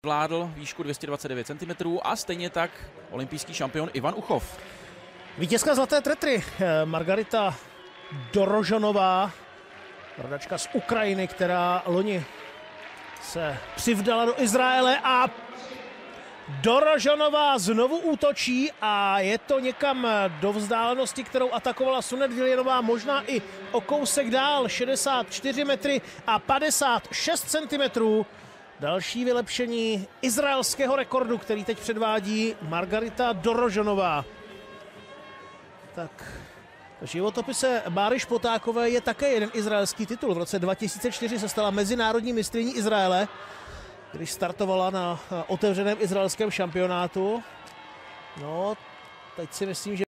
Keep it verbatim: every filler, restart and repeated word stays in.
zvládl výšku dvě stě dvacet devět centimetrů a stejně tak olympijský šampion Ivan Uchov. Vítězka zlaté tretry Margarita DOROZHOnová, rodačka z Ukrajiny, která loni se přivdala do Izraele, a DOROZHOnová znovu útočí a je to někam do vzdálenosti, kterou atakovala Sunet Viljenová, možná i o kousek dál, šedesát čtyři metry a padesát šest centimetrů. Další vylepšení izraelského rekordu, který teď předvádí Margarita DOROZHOnová. Tak v životopise Báry Špotákové je také jeden izraelský titul. V roce dva tisíce čtyři se stala mezinárodní mistryní Izraele, když startovala na otevřeném izraelském šampionátu. No, teď si myslím, že